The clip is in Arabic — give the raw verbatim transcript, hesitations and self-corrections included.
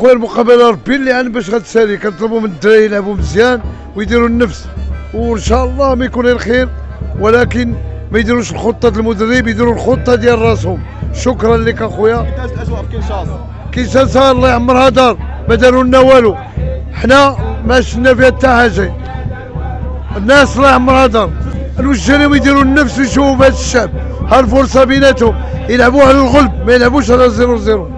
اخويا المقابله ربي اللي عن باش غتسالي، كنطلبوا من الدراري يلعبوا مزيان ويديروا النفس، وان شاء الله ما يكون الخير، ولكن ما يديروش الخطه ديال المدرب، يديروا الخطه ديال راسهم. شكرا لك اخويا. كيفاش الاجواء في كينشاص؟ كينشاص الله يعمرها دار، ما داروا لنا والو، حنا ما شفنا فيها حتى حاجه. الناس الله يعمرها دار، نوجه لهم يديروا النفس ويشوفوا بهذا الشعب، ها الفرصه بيناتهم يلعبوا على الغلب، ما يلعبوش على زيرو زيرو.